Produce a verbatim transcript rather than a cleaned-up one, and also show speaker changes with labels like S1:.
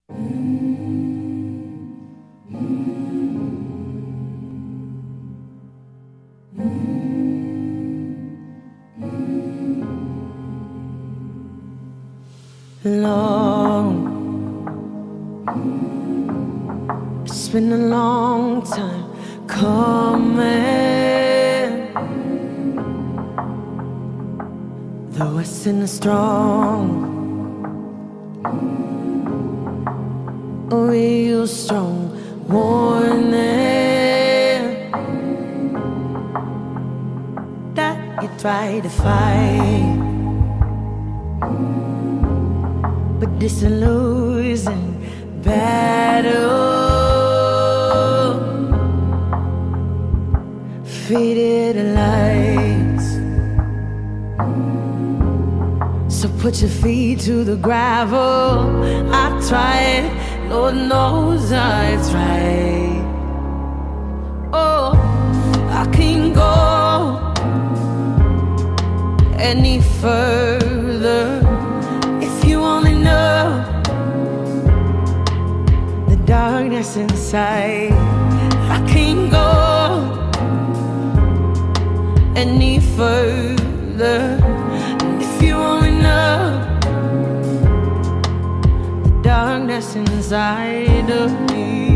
S1: Long, it's been a long time coming. Though I sin is strong, a real strong warning that you try to fight, but this a losing battle. Faded lights, so put your feet to the gravel. I tried, Lord knows I tried. Oh, I can't go any further. If you only know the darkness inside, I can't go any further. If you only know the darkness inside of me.